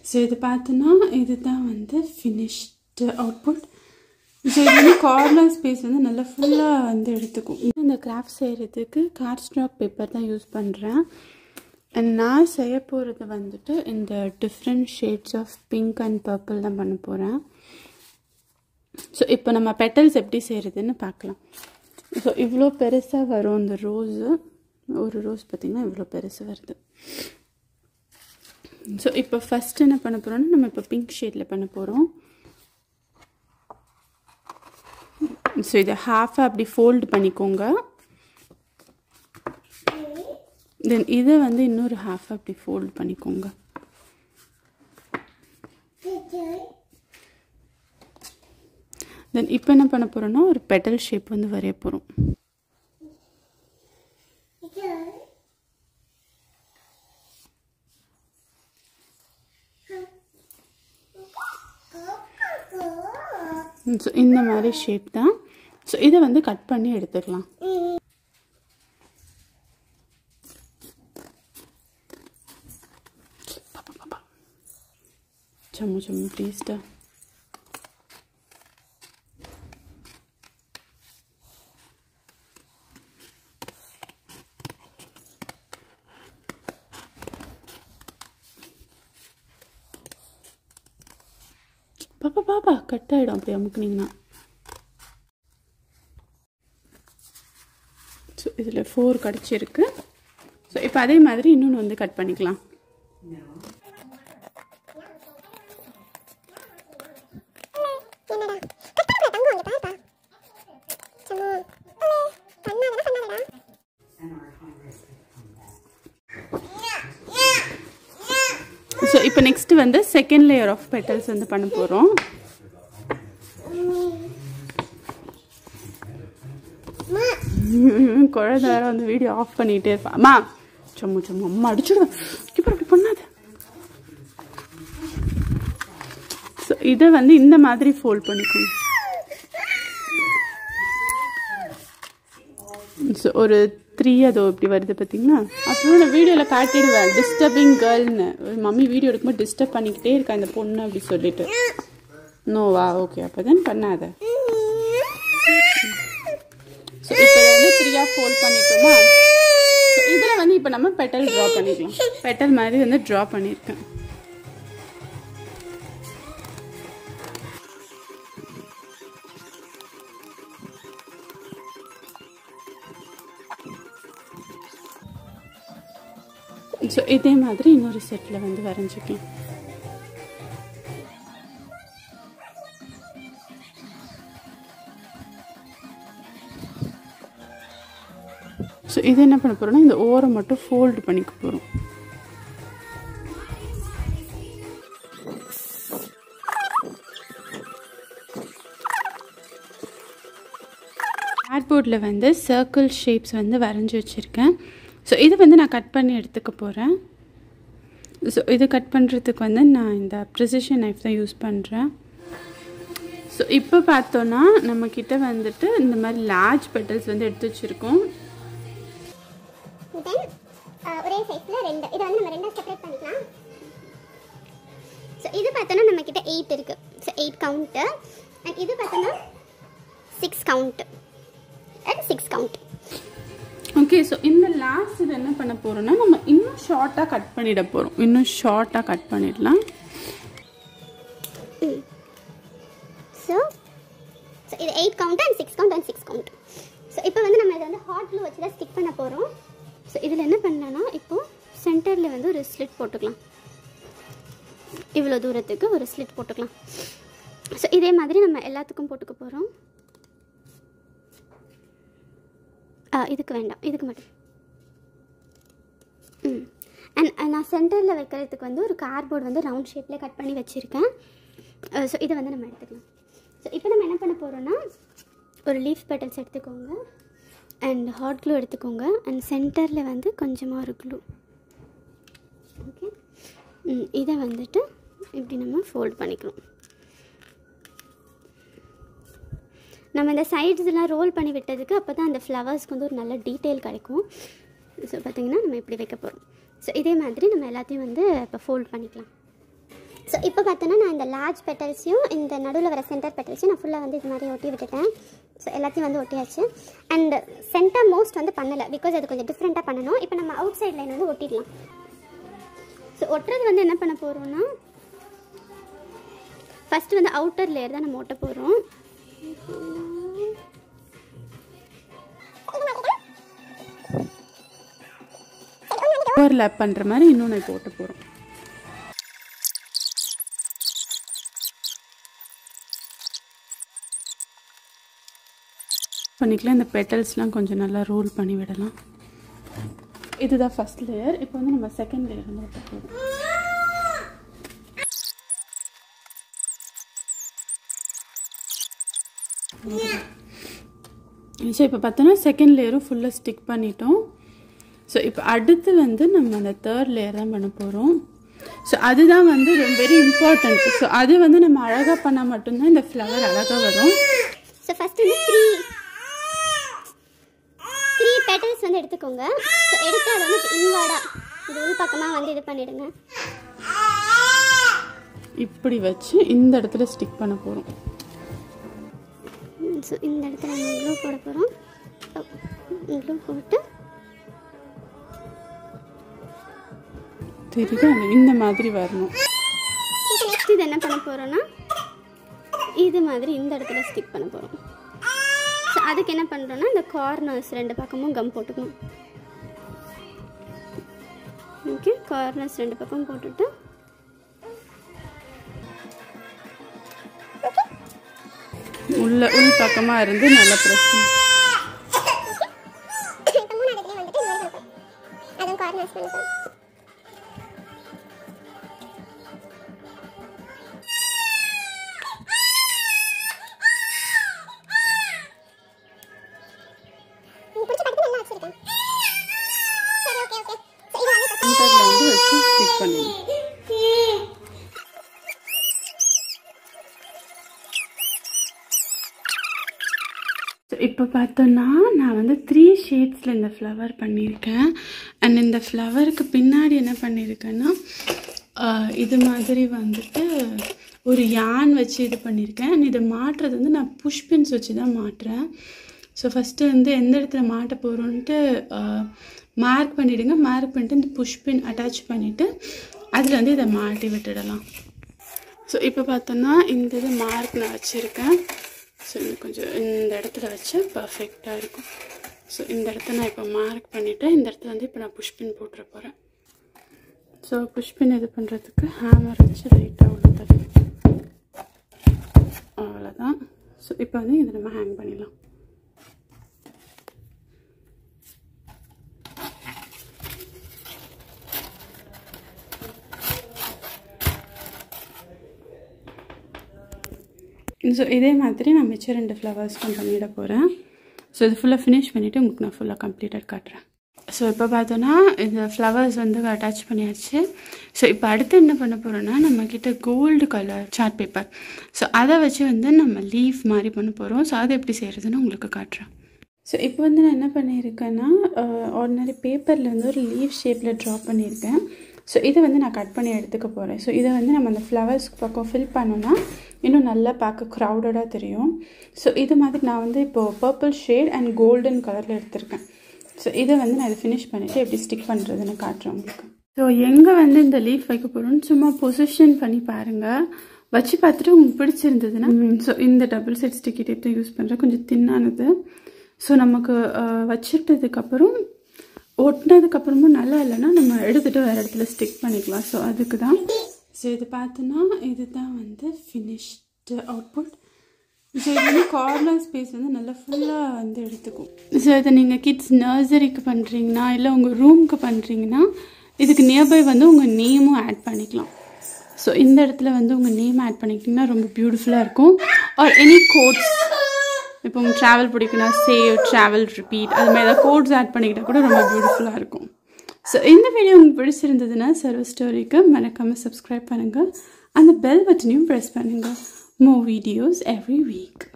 So இது பார்த்தோன்னா இதுதான் வந்து ஃபினிஷ்டு அவுட்புட். ஸோ இது வந்து கார்னர் ஸ்பேஸ் வந்து நல்லா ஃபுல்லாக வந்து எடுத்துக்கும். இந்த கிராஃப்ட் செய்கிறதுக்கு கார்ட்ஸ்டாக் பேப்பர் தான் யூஸ் பண்ணுறேன். அண்ட் நான் செய்ய போகிறது வந்துட்டு இந்த different shades of pink and purple தான் பண்ண போகிறேன். ஸோ இப்போ நம்ம பெட்டல்ஸ் எப்படி செய்கிறதுன்னு பார்க்கலாம். ஸோ இவ்வளோ பெருசாக வரும் இந்த ரோஸு. ஒரு ரோஸ் பார்த்திங்கன்னா இவ்வளோ பெருசு வருது. ஸோ இப்போ ஃபஸ்ட்டு என்ன பண்ண போகிறோம்னா நம்ம இப்போ பிங்க் ஷேடில் பண்ண போகிறோம். ஸோ இதை ஹாஃபாக அப்படி ஃபோல்டு பண்ணிக்கோங்க. தென் இதை வந்து இன்னொரு ஹாஃபாக அப்படி ஃபோல்டு பண்ணிக்கோங்க. தென் இப்போ என்ன பண்ண போகிறோன்னா ஒரு பெட்டல் ஷேப் வந்து வரைய போகிறோம். ஸோ இந்த மாதிரி ஷேப் தான். ஸோ இதை வந்து கட் பண்ணி எடுத்துக்கலாம். சம்மு சம்மு ப்ளீஸ்டா. பாப்பா பாப்பா கட் ஆகிடும் அப்படி அமுக்குனீங்கன்னா. ஸோ இதில் 4 கிடச்சிருக்கு. ஸோ இப்போ அதே மாதிரி இன்னொன்று வந்து கட் பண்ணிக்கலாம். ஸோ இப்போ நெக்ஸ்ட் வந்து செகண்ட் லேயர் ஆஃப் பெட்டல்ஸ் வந்து பண்ண போகிறோம். குழந்தை வேற வந்து வீடியோ ஆஃப் பண்ணிகிட்டே இருப்பா. அம்மா சும்மா சும்மா அம்மா அடிச்சுடுவேன். இப்போ அப்படி பண்ணாத. ஸோ இதை வந்து இந்த மாதிரி ஃபோல்ட் பண்ணிக்கணும். ஸோ ஒரு 3 அதோ இப்படி வருது பார்த்தீங்களா. அப்புறம் நான் வீடியோவில் காட்டிடுவேன் டிஸ்டர்பிங் கேர்ள்னு. மம்மி வீடியோ எடுக்கும்போது டிஸ்டர்ப் பண்ணிக்கிட்டே இருக்கா இந்த பொண்ணு அப்படி சொல்லிட்டு. நோவா ஓகே அப்போ தான் பண்ணாத. ஸோ இப்போ வந்து 3ஆக ஃபோல்ட் பண்ணிட்டோமா. ஸோ இதில் வந்து இப்போ நம்ம பெட்டல் ட்ரா பண்ணிக்கலாம். பெட்டல் மாதிரி வந்து ட்ரா பண்ணியிருக்கேன். ஸோ இதே மாதிரி இன்னொரு செட்டில் வந்து வரைஞ்சிக்கலாம். ஸோ இது என்ன பண்ண போகிறோம்னா இந்த ஓரம் மட்டும் ஃபோல்டு பண்ணிக்க போகிறோம். கார்ட்போர்டில் வந்து சர்க்கிள் ஷேப்ஸ் வந்து வரைஞ்சி வச்சுருக்கேன். ஸோ இது வந்து நான் கட் பண்ணி எடுத்துக்க போகிறேன். ஸோ இது கட் பண்ணுறதுக்கு வந்து நான் இந்த ப்ரிசிஷன் நைஃப் தான் யூஸ் பண்ணுறேன். ஸோ இப்போ பார்த்தோன்னா நம்மக்கிட்ட வந்துட்டு இந்த மாதிரி லார்ஜ் பெட்டல்ஸ் வந்து எடுத்து வச்சுருக்கோம். ஒரே சைஸில் 2 இதை வந்து நம்ம 2 செப்பரேட் பண்ணிக்கலாம். ஸோ இது பார்த்தோன்னா நம்மக்கிட்ட 8 இருக்குது. So 8 count. அண்ட் இது பார்த்தோன்னா 6 count and 6 count. Okay so இந்த லாஸ்ட் இது என்ன பண்ண போகிறோம்னா நம்ம இன்னும் ஷார்ட்டாக கட் பண்ணிட போகிறோம். இன்னும் ஷார்ட்டாக கட் பண்ணிடலாம். ஸோ இது 8 count and 6 count and 6 count. So இப்போ வந்து நம்ம இதை வந்து ஹாட் க்ளூ வச்சு தான் ஸ்டிக் பண்ண போகிறோம். ஸோ இதில் என்ன பண்ணலான்னா இப்போது சென்டரில் வந்து ஒரு ஸ்லிட் போட்டுக்கலாம். இவ்வளோ தூரத்துக்கு ஒரு ஸ்லிட் போட்டுக்கலாம். ஸோ இதே மாதிரி நம்ம எல்லாத்துக்கும் போட்டுக்க போகிறோம். இதுக்கு வேண்டாம், இதுக்கு மட்டும். அண்ட் நான் சென்டரில் வைக்கிறதுக்கு வந்து ஒரு கார்ட்போர்டு வந்து ரவுண்ட் ஷேப்பில் கட் பண்ணி வச்சுருக்கேன். ஸோ இதை வந்து நம்ம எடுத்துக்கலாம். ஸோ இப்போ நம்ம என்ன பண்ண போகிறோன்னா ஒரு லீஃப் பெட்டல்ஸ் எடுத்துக்கோங்க அண்ட் ஹாட் க்ளூ எடுத்துக்கோங்க அண்ட் சென்டரில் வந்து கொஞ்சமாக ஒரு க்ளூ. ஓகே இதை வந்துட்டு இப்படி நம்ம ஃபோல்ட் பண்ணிக்கணும். நம்ம இந்த சைட்ஸ்லாம் ரோல் பண்ணி விட்டதுக்கு அப்போ தான் அந்த ஃப்ளவர்ஸ்க்கு வந்து ஒரு நல்ல டீட்டெயில் கிடைக்கும். ஸோ பார்த்திங்கன்னா நம்ம இப்படி வைக்க போகிறோம். ஸோ இதே மாதிரி நம்ம எல்லாத்தையும் வந்து இப்போ ஃபோல்ட் பண்ணிக்கலாம். ஸோ இப்போ பார்த்தோன்னா நான் இந்த லார்ஜ் பெட்டல்ஸையும் இந்த நடுவில் வர சென்டர் பெட்டல்ஸையும் நான் ஃபுல்லாக வந்து இது மாதிரி ஒட்டி விட்டுட்டேன். ஸோ எல்லாத்தையும் வந்து ஒட்டியாச்சு. அண்ட் சென்டர் மோஸ்ட் வந்து பண்ணலை, பிகாஸ் அது கொஞ்சம் டிஃப்ரெண்ட்டாக பண்ணணும். இப்போ நம்ம அவுட் சைட் லைன் வந்து ஒட்டிடலாம். ஸோ ஒட்டுறது வந்து என்ன பண்ண போகிறோம்னா, ஃபஸ்ட்டு வந்து அவுட்டர் லேயர் தான் நம்ம ஒட்ட போகிறோம். ஓவர்லேப் பண்ணுற மாதிரி இன்னொன்று இப்போ ஒட்ட போகிறோம். பண்ணிக்கலாம். இந்த பெட்டல்ஸ்லாம் கொஞ்சம் நல்லா ரோல் பண்ணி விடலாம். இதுதான் ஃபர்ஸ்ட் லேயர். இப்போ வந்து நம்ம செகண்ட் லேயர் வந்து ஒட்ட போகிறோம். ஸோ இப்போ பார்த்தோன்னா செகண்ட் லேயரும் ஃபுல்லாக ஸ்டிக் பண்ணிட்டோம். ஸோ இப்போ அடுத்து வந்து நம்ம அந்த தேர்ட் லேயர் தான் பண்ண போகிறோம். ஸோ அதுதான் வந்து வெரி இம்பார்ட்டண்ட். ஸோ அது வந்து நம்ம அழகாக பண்ணால் மட்டும்தான் இந்த ஃப்ளவர் அழகாக வரும். ஸோ ஃபஸ்ட்டு வந்து த்ரீ பெட்டல்ஸ் வந்து எடுத்துக்கோங்க. ஸோ எடுத்து அதை வந்து இன்வார்டாக இது உள் பக்கமாக வந்து இது பண்ணிவிடுங்க. இப்படி வச்சு இந்த இடத்துல ஸ்டிக் பண்ண போகிறோம். ஸோ இந்த இடத்துல நம்ம க்ளூ போட போகிறோம். க்ளூ போட்டு தெரியுது இந்த மாதிரி வரணும். நெக்ஸ்ட் இது என்ன பண்ண போகிறோன்னா, இது மாதிரி இந்த இடத்துல ஸ்டிக் பண்ண போகிறோம். ஸோ அதுக்கு என்ன பண்ணுறோன்னா, இந்த கார்னர்ஸ் ரெண்டு பக்கமும் கம் போட்டுக்கணும். ஓகே, கார்னர்ஸ் ரெண்டு பக்கம் போட்டுட்டு உள் பக்கமாக இருந்து நல்லா ப்ரெஸ் பண்ணி ஸ்டிக் பண்ணிடணும். இப்போ பார்த்தோன்னா நான் வந்து 3 ஷேட்ஸில் இந்த ஃப்ளவர் பண்ணியிருக்கேன். அண்ட் இந்த ஃப்ளவருக்கு பின்னாடி என்ன பண்ணியிருக்கேன்னா, இது மாதிரி வந்துட்டு ஒரு யான் வச்சு இது பண்ணியிருக்கேன். அண்ட் இதை மாட்டுறது வந்து நான் புஷ்பின்ஸ் வச்சு தான் மாட்டுறேன். ஸோ ஃபஸ்ட்டு வந்து எந்த இடத்துல மாட்ட போகிறோன்ட்டு மார்க் பண்ணிவிடுங்க. மார்க் பண்ணிட்டு இந்த புஷ்பின் அட்டாச் பண்ணிவிட்டு அதில் வந்து இதை மாட்டி விட்டுடலாம். ஸோ இப்போ பார்த்தோன்னா இந்த இது மார்க் நான் வச்சுருக்கேன். ஸோ இன்னும் கொஞ்சம் இந்த இடத்துல வச்சு பர்ஃபெக்டாக இருக்கும். ஸோ இந்த இடத்த நான் இப்போ மார்க் பண்ணிவிட்டு இந்த இடத்துல வந்து இப்போ நான் புஷ்பின் போட்டுற போகிறேன். ஸோ புஷ்பின் இது பண்ணுறதுக்கு ஹேமர் வச்சு லைட்டாக உள்ள தள்ளி அவ்வளோதான். ஸோ இப்போ வந்து இதை நம்ம ஹேங் பண்ணிடலாம். ஸோ இதே மாதிரி நான் மிச்சம் 2 ஃப்ளவர்ஸ்க்கும் பண்ணிட போகிறேன். ஸோ இது ஃபுல்லாக ஃபினிஷ் பண்ணிவிட்டு உங்களுக்கு நான் ஃபுல்லாக கம்ப்ளீட்டாக காட்டுறேன். ஸோ இப்போ பார்த்தோன்னா இந்த ஃப்ளவர்ஸ் வந்து அட்டாச் பண்ணியாச்சு. ஸோ இப்போ அடுத்து என்ன பண்ண போகிறோன்னா, நம்மக்கிட்ட gold colour chart paper. So அதை வச்சு வந்து நம்ம லீஃப் மாதிரி பண்ண போகிறோம். ஸோ அதை எப்படி செய்கிறதுன்னு உங்களுக்கு காட்டுறேன். ஸோ இப்போ வந்து நான் என்ன பண்ணியிருக்கேன்னா, ஆர்டினரி பேப்பரில் வந்து ஒரு லீஃப் ஷேப்பில் ட்ரா பண்ணியிருக்கேன். ஸோ இதை வந்து நான் கட் பண்ணி எடுத்துக்க போகிறேன். ஸோ இதை வந்து நம்ம அந்த ஃப்ளவர்ஸ்க்கு பக்கம் ஃபில் பண்ணோன்னா இன்னும் நல்லா பார்க்க க்ரௌடடாக தெரியும். ஸோ இது மாதிரி நான் வந்து இப்போது பர்பிள் ஷேட் அண்ட் கோல்டன் கலரில் எடுத்திருக்கேன். ஸோ இதை வந்து நான் இதை ஃபினிஷ் பண்ணிவிட்டு எப்படி ஸ்டிக் பண்ணுறதுன்னு காட்டுறேன் உங்களுக்கு. ஸோ எங்கே வந்து இந்த லீஃப் வைக்க போகிறோன்னு சும்மா பொசிஷன் பண்ணி பாருங்கள். வச்சு பார்த்துட்டு உங்களுக்கு பிடிச்சிருந்ததுன்னா, ஸோ இந்த டபுள் சைட் ஸ்டிக்கி டேப் தான் யூஸ் பண்ணுறேன். கொஞ்சம் தின்னானது. ஸோ நமக்கு வச்சுட்டதுக்கப்புறம் ஒட்டினதுக்கப்புறமும் நல்லா இல்லைன்னா நம்ம எடுத்துகிட்டு வேறு இடத்துல ஸ்டிக் பண்ணிக்கலாம். ஸோ அதுக்கு தான். ஸோ இது பார்த்தோன்னா இதுதான் வந்து ஃபினிஷ்டு அவுட்புட். ஸோ இது வந்து கார்னர் ஸ்பேஸ் வந்து நல்லா ஃபுல்லாக வந்து எடுத்துக்கும். ஸோ இதை நீங்கள் கிட்ஸ் நர்சரிக்கு பண்ணுறீங்கன்னா இல்லை உங்கள் ரூமுக்கு பண்ணுறீங்கன்னா இதுக்கு நியர்பை வந்து உங்கள் நேமும் ஆட் பண்ணிக்கலாம். ஸோ இந்த இடத்துல வந்து உங்கள் நேம் ஆட் பண்ணிக்கிட்டிங்கன்னா ரொம்ப பியூட்டிஃபுல்லாக இருக்கும். ஆர் எனி கோட்ஸ், இப்போ உங்கள் ட்ராவல் பிடிக்குன்னா சேவ், ட்ராவல், ரிப்பீட், அது மாதிரி ஏதாவது கோட்ஸ் ஆட் பண்ணிக்கிட்டால் கூட ரொம்ப பியூட்டிஃபுல்லாக இருக்கும். ஸோ இந்த வீடியோ உங்களுக்கு பிடிச்சிருந்ததுன்னா சர்வ ஸ்டோரிக்கு மறக்காமல் சப்ஸ்கிரைப் பண்ணுங்கள். அந்த பெல் பட்டனையும் ப்ரெஸ் பண்ணுங்கள். More videos every week.